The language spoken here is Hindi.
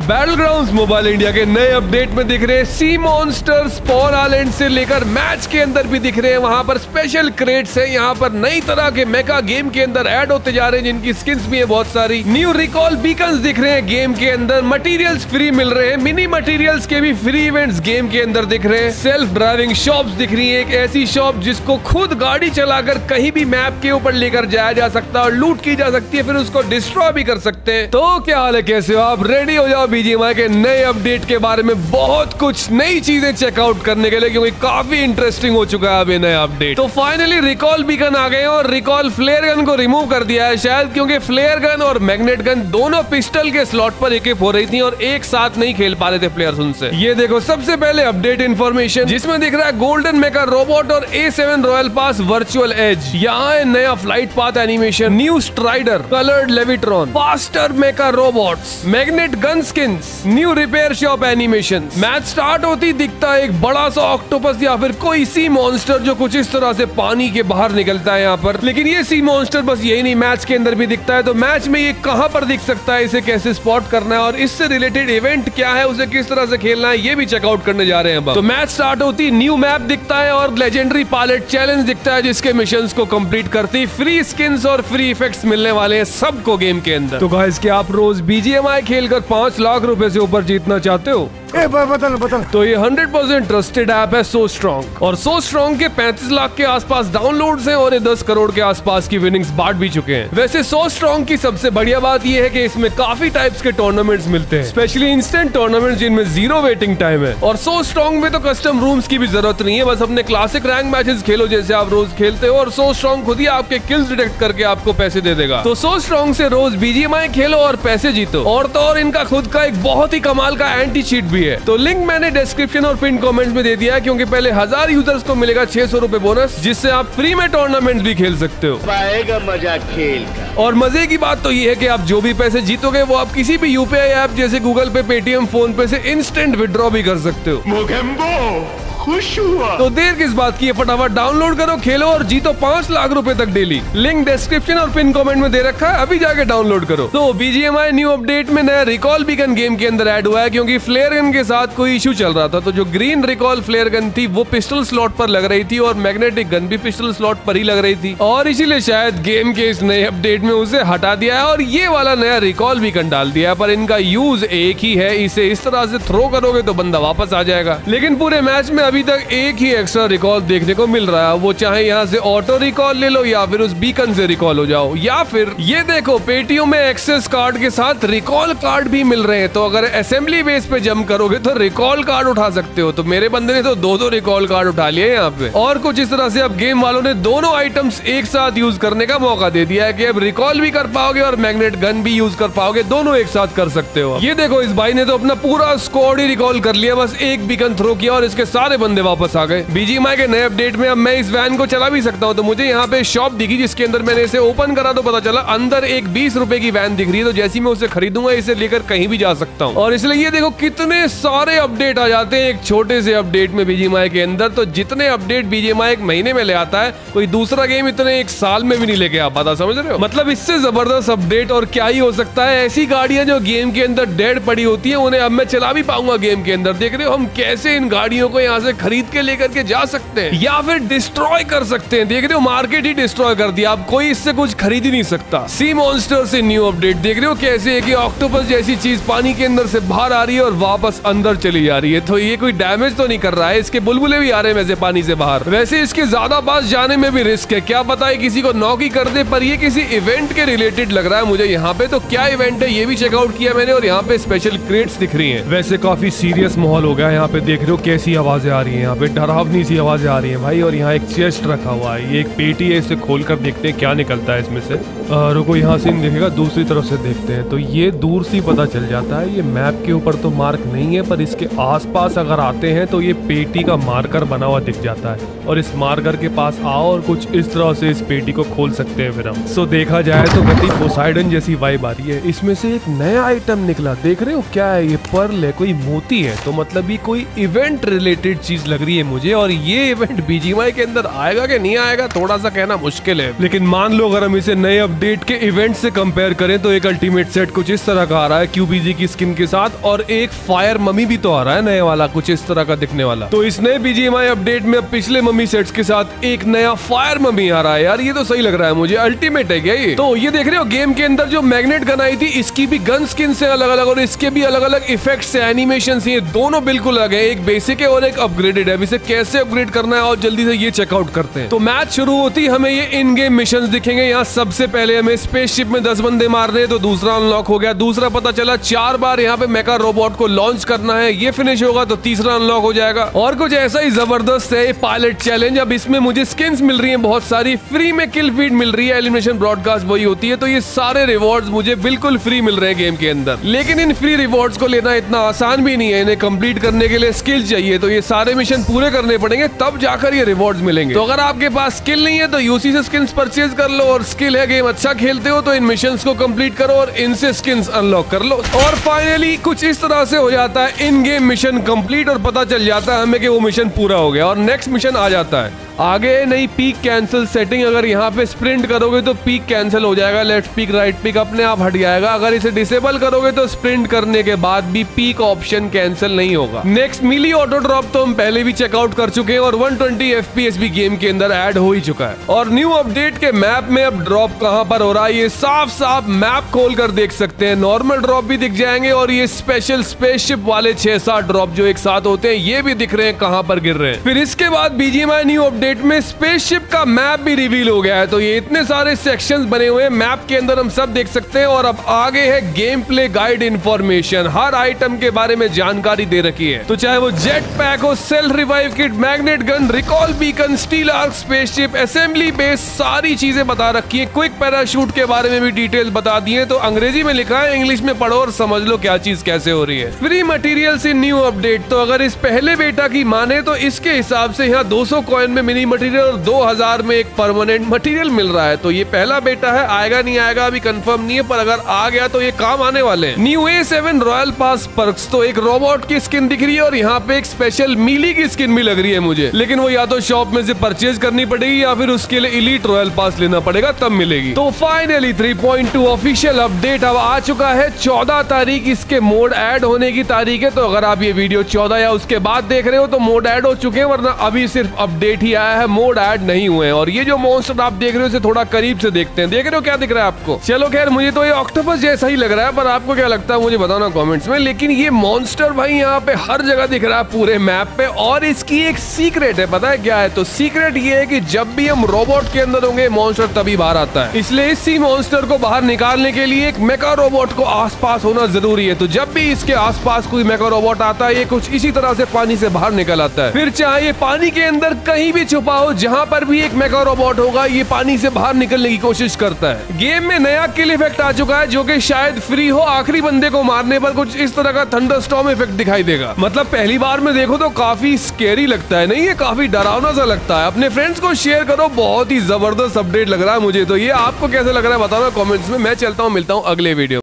बैटलग्राउंड्स मोबाइल इंडिया के नए अपडेट में दिख रहे हैं सी मॉन्स्टर्स, स्पॉन आइलैंड से लेकर मैच के अंदर भी दिख रहे हैं। वहां पर स्पेशल क्रेट्स है, यहाँ पर नई तरह के मेका गेम के अंदर ऐड होते जा रहे हैं जिनकी स्किन्स भी है बहुत सारी। न्यू रिकॉल बीकन्स दिख रहे हैं गेम के अंदर, मटेरियल्स फ्री मिल रहे हैं, मिनी मटेरियल्स के भी फ्री इवेंट्स गेम के अंदर दिख रहे हैं। सेल्फ ड्राइविंग शॉप्स दिख रही है, एक ऐसी शॉप जिसको खुद गाड़ी चलाकर कहीं भी मैप के ऊपर लेकर जाया जा सकता है और लूट की जा सकती है, फिर उसको डिस्ट्रॉय भी कर सकते हैं। तो क्या हाल है, कैसे हो आप? रेडी हो जाओ बीजीएमआई के नए अपडेट के बारे में बहुत कुछ नई चीजें चेकआउट करने के लिए, क्योंकि काफी इंटरेस्टिंग हो चुका है अभी नया अपडेट। तो फाइनली रिकॉल बीकन आ गए और रिकॉल फ्लेयर गन को रिमूव कर दिया है शायद, क्योंकि फ्लेयर गन और मैग्नेट गन दोनों पिस्टल के स्लॉट पर इक्विप हो रही थी और एक साथ नहीं खेल पा रहे थे प्लेयर्स उनसे। ये देखो सबसे पहले अपडेट इन्फॉर्मेशन जिसमें दिख रहा है गोल्डन मेका रोबोट और A7 royal pass virtual as. यहाँ है नया flight path animation, new strider, coloured levitron, faster mecha robots, magnet gun skins, new repair shop animation. Match start होती दिखता है एक बड़ा सा ऑक्टोपस या फिर कोई सी मॉन्स्टर जो कुछ इस तरह से पानी के बाहर निकलता है यहाँ पर। लेकिन ये सी मॉन्स्टर बस यही नहीं, मैच के अंदर भी दिखता है। तो मैच में ये कहाँ पर दिख सकता है, इसे कैसे स्पॉट करना है और इससे रिलेटेड इवेंट क्या है, उसे किस तरह से खेलना है, ये भी चेकआउट करने जा रहे हैं अब। तो मैच स्टार्ट होती न्यू मैप दिखता है और लेजेंडरी पायलट चैलेंज दिखता है जिसके मिशंस को कंप्लीट करती फ्री स्किन्स और फ्री इफेक्ट्स मिलने वाले हैं सबको गेम के अंदर। तो गाइस क्या आप रोज बीजीएमआई खेलकर 5 लाख रुपए से ऊपर जीतना चाहते हो? बता। तो ये 100% ट्रस्टेड ऐप है सो स्ट्रॉन्ग, और सो स्ट्रॉन्ग के 35 लाख के आसपास डाउनलोड्स हैं और ये 10 करोड़ के आसपास की विनिंग्स बांट भी चुके हैं। वैसे सो स्ट्रॉन्ग की सबसे बढ़िया बात ये है कि इसमें काफी टाइप्स के टूर्नामेंट्स मिलते हैं, स्पेशली इंस्टेंट टूर्नामेंट्स जिनमें 0 वेटिंग टाइम है। और सो स्ट्रॉन्ग में तो कस्टम रूम्स की भी जरूरत नहीं है, बस अपने क्लासिक रैंक मैचेस खेलो जैसे आप रोज खेलते हो और सो स्ट्रॉन्ग खुद ही आपके किल्स डिटेक्ट करके आपको पैसे दे देगा। तो सो स्ट्रॉन्ग से रोज बीजीएमआई खेलो और पैसे जीतो। और तो और इनका खुद का एक बहुत ही कमाल का एंटी चीट भी है, तो लिंक मैंने डिस्क्रिप्शन और पिन कमेंट्स में दे दिया है, क्योंकि पहले 1000 यूजर्स को मिलेगा 600 रुपए बोनस, जिससे आप फ्री में टूर्नामेंट भी खेल सकते हो। पाएगा मजा खेल का। और मजे की बात तो ये है कि आप जो भी पैसे जीतोगे वो आप किसी भी यूपीआई ऐप जैसे Google Pay, Paytm, PhonePe से इंस्टेंट विड्रॉ भी कर सकते हो। मोगेम्बो खुश हुआ। तो देर किस बात की है, फटाफट डाउनलोड करो, खेलो और जीतो 5 लाख रुपए तक डेली। लिंक डिस्क्रिप्शन और पिन कमेंट में दे रखा है, अभी जाके डाउनलोड करो। तो बीजीएमआई न्यू अपडेट में नया रिकॉल बीकन गेम के अंदर ऐड हुआ है, क्योंकि फ्लेयर गन के साथ कोई इशू चल रहा था। तो जो ग्रीन रिकॉल फ्लेयर गन थी वो पिस्टल स्लॉट पर लग रही थी और मैग्नेटिक गन भी पिस्टल स्लॉट पर ही लग रही थी, और इसीलिए शायद गेम के इस नए अपडेट में उसे हटा दिया है और ये वाला नया रिकॉल बीकन डाल दिया है। पर इनका यूज एक ही है, इसे इस तरह से थ्रो करोगे तो बंदा वापस आ जाएगा। लेकिन पूरे मैच में अभी तक एक ही एक्स्ट्रा रिकॉल देखने को मिल रहा है, वो चाहे यहाँ से ऑटो रिकॉल ले लो या फिर उस बीकन से रिकॉल हो जाओ, या फिर ये देखो पेटीएम में एक्सेस कार्ड के साथ रिकॉल कार्ड भी मिल रहे हैं। तो अगर असेंबली बेस पे जंप करोगे तो रिकॉल कार्ड उठा सकते हो। तो मेरे बंदे ने तो 2 रिकॉल कार्ड उठा लिए यहाँ पे। और कुछ इस तरह से अब गेम वालों ने दोनों आइटम्स एक साथ यूज करने का मौका दे दिया है कि अब रिकॉल भी कर पाओगे और मैग्नेट गन भी यूज कर पाओगे, दोनों एक साथ कर सकते हो। ये देखो इस भाई ने तो अपना पूरा स्क्वाड ही रिकॉल कर लिया, बस एक बीकन थ्रो किया और इसके सारे बंदे वापस आ गए। बीजीएमआई के नए अपडेट में अब मैं इस वैन को चला भी सकता हूँ। तो मुझे यहाँ पे शॉप दिखी जिसके अंदर मैंने इसे ओपन करा तो पता चला अंदर एक 20 रुपए की वैन दिख रही है। तो जैसी मैं उसे खरीदूंगा इसे लेकर कहीं भी जा सकता हूँ। और इसलिए ये देखो कितने सारे अपडेट आ जाते हैं एक छोटे से अपडेट में बीजीएमआई के अंदर। तो जितने अपडेट बीजीएमआई एक महीने में ले आता है, कोई दूसरा गेम इतने एक साल में भी नहीं लेके आ पाता, समझ रहे हो? मतलब इससे जबरदस्त अपडेट और क्या ही हो सकता है। ऐसी गाड़ियां जो गेम के अंदर डेड पड़ी होती है उन्हें अब मैं चला भी पाऊंगा गेम के अंदर। देख रहे हो हम कैसे इन गाड़ियों को यहाँ से खरीद के लेकर के जा सकते हैं या फिर डिस्ट्रॉय कर सकते हैं। देख रहे हो मार्केट ही डिस्ट्रॉय कर दिया, अब कोई इससे कुछ खरीद ही नहीं सकता। सी मॉन्स्टर से न्यू अपडेट देख रहे हो कैसे है कि ऑक्टोपस जैसी चीज पानी के अंदर से बाहर आ रही है और वापस अंदर चली जा रही है। तो ये कोई डैमेज तो नहीं कर रहा है, इसके बुलबुले भी आ रहे हैं वैसे पानी से बाहर। वैसे इसके ज्यादा पास जाने में भी रिस्क है, क्या पता है किसी को नॉक ही कर दे। पर ये किसी इवेंट के रिलेटेड लग रहा है मुझे यहाँ पे। तो क्या इवेंट है ये भी चेकआउट किया मैंने और यहाँ पे स्पेशल क्रेट्स दिख रही है। वैसे काफी सीरियस माहौल हो गया यहाँ पे, देख रहे हो कैसी आवाजें आ रही है यहाँ पे, डरावनी सी आवाजें आ रही है भाई। और यहाँ एक चेस्ट रखा हुआ है, ये एक पेटी है, इसे खोलकर देखते हैं क्या निकलता है इसमें से। रुको यहाँ से नहीं दिखेगा, दूसरी तरफ से देखते हैं। तो ये दूर से पता चल जाता है, ये मैप के ऊपर तो मार्क नहीं है पर इसके आसपास अगर आते हैं तो ये पेटी का मार्कर बना हुआ दिख जाता है। और इस मार्कर के पास आओ और कुछ इस तरह से इस पेटी को खोल सकते हैं फिर हम। सो देखा जाए तो गति पोसाइडन जैसी वाइब आ रही है। इसमें से एक नया आइटम निकला, देख रहे हो क्या है ये? पर्ल है, कोई मोती है। तो मतलब ये कोई इवेंट रिलेटेड चीज लग रही है मुझे। और ये इवेंट बीजीएमआई के अंदर आएगा कि नहीं आएगा थोड़ा सा कहना मुश्किल है, लेकिन मान लो अगर हम इसे नए अपडेट के इवेंट से कंपेयर करें तो एक अल्टीमेट सेट कुछ इस तरह का आ रहा है क्यूबीजी की स्किन के साथ, और एक फायर मम्मी भी तो आ रहा है नए वाला, कुछ इस तरह का दिखने वाला। तो इस नए बीजीएमआई अपडेट में पिछले मम्मी सेट्स के साथ एक नया फायर मम्मी आ रहा है यार, ये तो सही लग रहा है मुझे। अल्टीमेट है क्या ये? तो ये देख रहे हो गेम के अंदर जो मैग्नेट गन आई थी इसकी भी गन स्किन से अलग अलग और इसके भी अलग अलग इफेक्ट्स है, एनिमेशन है, दोनों बिल्कुल अलग है। एक बेसिक है और एक अपग्रेडेड है। इसे कैसे अपग्रेड करना है और जल्दी से ये चेकआउट करते हैं। तो मैच शुरू होती हमें ये इन गेम मिशन दिखेंगे। यहाँ सबसे पहले हमें स्पेसशिप में 10 बंदे मारने हैं, तो दूसरा अनलॉक हो गया। दूसरा पता चला 4 बार यहाँ पे मेका रोबोट को लॉन्च करना है, ये फिनिश होगा तो तीसरा अनलॉक हो जाएगा। और कुछ ऐसा ही जबरदस्त है पायलट चैलेंज। अब इसमें मुझे स्किन्स मिल रही है बहुत सारी, फ्री में किल फीड मिल रही है, एलिमिनेशन ब्रॉडकास्ट वही होती है। तो ये सारे रिवॉर्ड्स मुझे बिल्कुल फ्री मिल रहे हैं गेम के अंदर, लेकिन इन फ्री रिवॉर्ड्स को लेना इतना आसान भी नहीं है। इन्हें कंप्लीट करने के लिए स्किल चाहिए, तो ये सारे मिशन पूरे करने पड़ेंगे तब जाकर ये रिवॉर्ड्स मिलेंगे। तो अगर आपके पास स्किल नहीं है तो यूसी से स्किन्स परचेज कर लो, और स्किल है गेम अच्छा खेलते हो तो इन मिशंस को कंप्लीट करो और इनसे स्किन्स अनलॉक कर लो। और फाइनली कुछ इस तरह से हो जाता है इन गेम मिशन कंप्लीट, और पता चल जाता है हमें कि वो मिशन पूरा हो गया और नेक्स्ट मिशन आ जाता है। आगे नई पीक कैंसिल सेटिंग, अगर यहाँ पे स्प्रिंट करोगे तो पीक कैंसिल हो जाएगा, लेफ्ट पीक राइट पीक अपने आप हट जाएगा। अगर इसे डिसेबल करोगे तो स्प्रिंट करने के बाद भी पीक ऑप्शन कैंसिल नहीं होगा। नेक्स्ट मिली ऑटो ड्रॉप तो हम पहले भी चेकआउट कर चुके हैं और 120 FPS भी गेम के अंदर ऐड हो ही चुका है। और न्यू अपडेट के मैप में अब ड्रॉप कहां पर हो रहा है ये साफ साफ मैप खोल कर देख सकते हैं। नॉर्मल ड्रॉप भी दिख जाएंगे और ये स्पेशल स्पेसशिप वाले 6-7 ड्रॉप जो एक साथ होते हैं ये भी दिख रहे हैं कहां पर गिर रहे हैं। फिर इसके बाद बीजीएमआई न्यू अपडेट में स्पेसशिप का मैप भी रिवील हो गया है। तो ये इतने सारे सेक्शंस बने हुए हैं मैप के अंदर, हम सब देख सकते हैं। और अब आगे है गेम प्ले गाइड इंफॉर्मेशन, हर आइटम के बारे में जानकारी दे रखी है। तो चाहे वो जेट पैक हो, self revive kit, magnet gun, recall beacon, steel arc, spaceship, assembly base, सारी चीजें बता रखी है। क्विक पैराशूट के बारे में भी डिटेल्स बता दी है। तो अंग्रेजी में लिखा है, इंग्लिश में पढ़ो और समझ लो क्या चीज कैसे हो रही है। Free materials in new update, तो अगर इस पहले बेटा की माने तो इसके हिसाब से यहाँ 200 कॉइन में मिनी मटेरियल और 2000 में एक परमानेंट मटेरियल मिल रहा है। तो ये पहला बेटा है, आएगा नहीं आएगा अभी कंफर्म नहीं है, पर अगर आ गया तो ये काम आने वाले हैं। New A7 royal pass perks, तो एक रोबोट की स्किन दिख रही है और यहाँ पे एक स्पेशल मीली की स्किन भी लग रही है मुझे, लेकिन वो या तो शॉप में से परचेज करनी पड़ेगी या फिर उसके लिए इलीट रॉयल पास लेना पड़ेगा तब मिलेगी। तो फाइनली 3.2 ऑफिशियल अपडेट अब आ चुका है। 14 तारीख इसके मोड ऐड होने की तारीख है। तो अगर आप ये वीडियो 14 या उसके बाद देख रहे हो तो मोड ऐड हो चुके हैं, वरना अभी सिर्फ अपडेट ही आया है, मोड ऐड नहीं हुए हैं। और ये जो मॉन्स्टर आप देख रहे हो इसे थोड़ा करीब से देखते हैं, देख रहे हो क्या दिख रहा है आपको? चलो खैर मुझे तो ये ऑक्टोपस जैसा ही लग रहा है, पर आपको क्या लगता है मुझे बताना कमेंट्स में। लेकिन ये मॉन्स्टर भाई यहाँ पे हर जगह दिख रहा है पूरे मैप पे, और इसकी एक सीक्रेट है, पता है क्या है? तो सीक्रेट ये है कि जब भी हम रोबोट के अंदर होंगे मॉन्स्टर तभी बाहर आता है, इसलिए इसी मॉन्स्टर को बाहर निकालने के लिए एक मेका रोबोट को आसपास होना जरूरी है। तो जब भी इसके आसपास कोई मेका रोबोट आता है ये कुछ इसी तरह से पानी से बाहर निकल आता है। फिर चाहे पानी के अंदर कहीं भी छुपा हो, जहां पर भी एक मेका रोबोट होगा ये पानी से बाहर निकलने की कोशिश करता है। गेम में नया किल इफेक्ट आ चुका है जो कि शायद फ्री हो। आखिरी बंदे को मारने पर कुछ इस तरह का थंडरस्टॉर्म इफेक्ट दिखाई देगा। मतलब पहली बार में देखो तो काफी स्केरी लगता है, नहीं ये काफी डरावना सा लगता है। अपने फ्रेंड्स को शेयर करो, बहुत ही जबरदस्त अपडेट लग रहा है मुझे। तो ये आपको कैसे लग रहा है बताना कमेंट्स में। मैं चलता हूँ, मिलता हूँ अगले वीडियो।